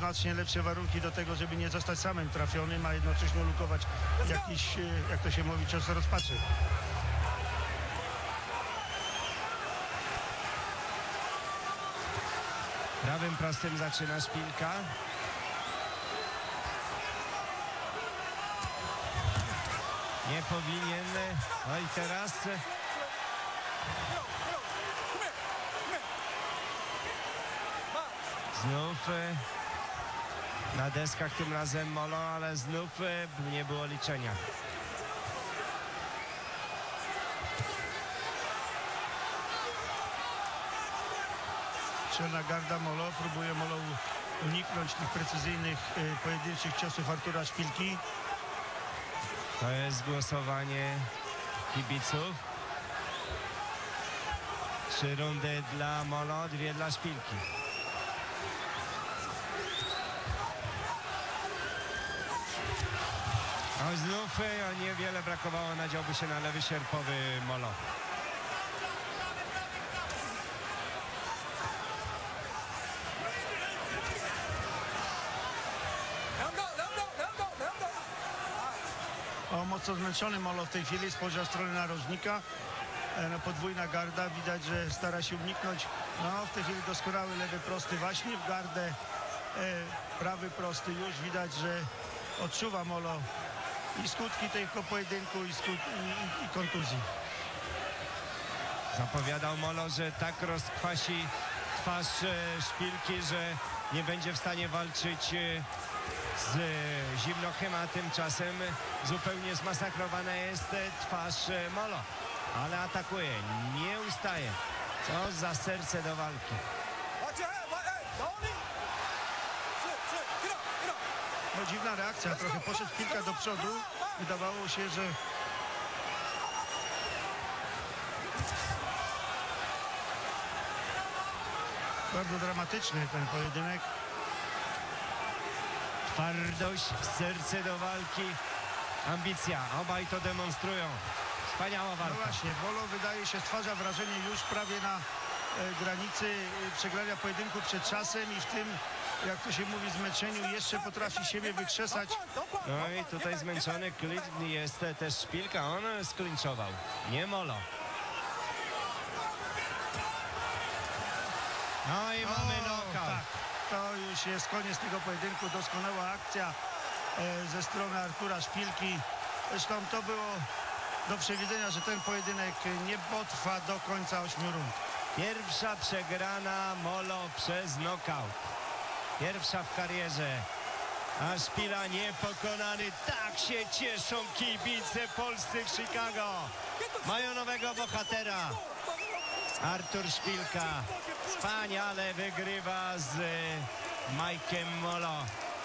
znacznie lepsze warunki do tego, żeby nie zostać samym trafionym, a jednocześnie lukować jakiś, jak to się mówi, cios rozpaczy. Prawym prostym zaczyna Szpilka. Nie powinien. No i teraz znów na deskach tym razem Molo, ale znów nie było liczenia. Czarna garda Molo, próbuje Molo uniknąć tych precyzyjnych, pojedynczych ciosów Artura Szpilki. To jest głosowanie kibiców. 3 rundy dla Molo, 2 dla Szpilki. No znów niewiele brakowało, nadziałby się na lewy sierpowy Molo. O, mocno zmęczony Molo w tej chwili, spojrzał w stronę narożnika. No, podwójna garda, widać, że stara się uniknąć. No, w tej chwili doskonały lewy prosty właśnie w gardę. Prawy prosty już widać, że odczuwa Molo i skutki tego pojedynku i kontuzji. Zapowiadał Molo, że tak rozkwasi twarz Szpilki, że nie będzie w stanie walczyć z Zimnochem, a tymczasem zupełnie zmasakrowana jest twarz Molo. Ale atakuje, nie ustaje. Co za serce do walki. No, dziwna reakcja, trochę poszedł Szpilka do przodu. Wydawało się, że bardzo dramatyczny ten pojedynek. Twardość, serce do walki, ambicja. Obaj to demonstrują. Wspaniała walka. No właśnie, Molo wydaje się stwarza wrażenie już prawie na granicy przegrania pojedynku przed czasem i w tym, jak to się mówi, zmęczeniu jeszcze potrafi siebie wykrzesać. No i tutaj zmęczony jest też Szpilka. On sklinczował, nie Molo. No i mamy knockout. Tak, to już jest koniec tego pojedynku. Doskonała akcja ze strony Artura Szpilki. Zresztą to było do przewidzenia, że ten pojedynek nie potrwa do końca 8 rund. Pierwsza przegrana Molo przez knockout. Pierwsza w karierze. A Szpila niepokonany. Tak się cieszą kibice polscy w Chicago. Mają nowego bohatera. Artur Szpilka wspaniale wygrywa z Mike'em Molo.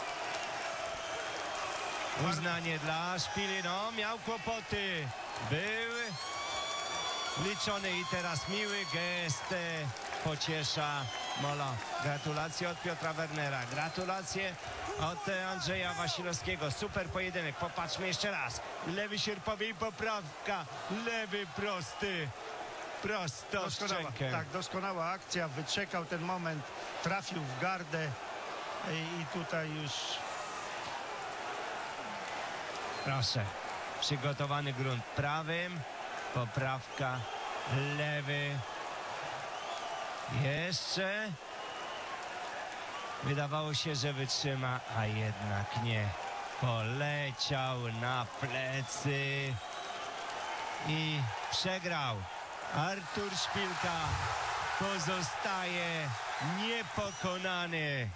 Uznanie dla Szpili. No, miał kłopoty. Był liczony i teraz miły gest pociesza Molo. Gratulacje od Piotra Wernera. Gratulacje od Andrzeja Wasilowskiego. Super pojedynek. Popatrzmy jeszcze raz. Lewy sierpowy i poprawka. Lewy prosty. Prosto w szczękę. Tak, doskonała akcja. Wyczekał ten moment. Trafił w gardę i tutaj już... Proszę. Przygotowany grunt prawym. Poprawka lewy. Jeszcze. Wydawało się, że wytrzyma, a jednak nie. Poleciał na plecy i przegrał. Artur Szpilka pozostaje niepokonany.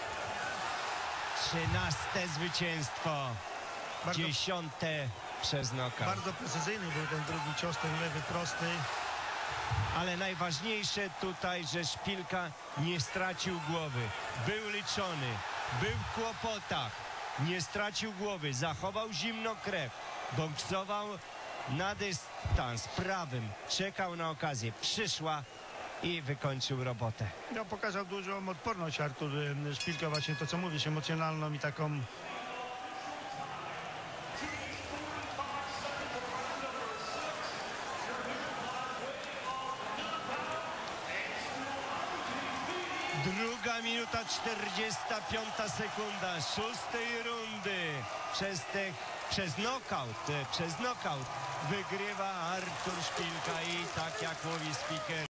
13. zwycięstwo. 10. przez knockout. Bardzo precyzyjny był ten drugi cios, ten lewy prosty. Ale najważniejsze tutaj, że Szpilka nie stracił głowy. Był liczony, był w kłopotach, nie stracił głowy, zachował zimną krew, boksował na dystans prawym, czekał na okazję, przyszła i wykończył robotę. No, pokazał dużą odporność Artur Szpilka, właśnie to, co mówisz, emocjonalną i taką... Druga minuta. minuta 45 sekunda szóstej rundy. Przez knockout wygrywa Artur Szpilka i tak jak mówi speaker.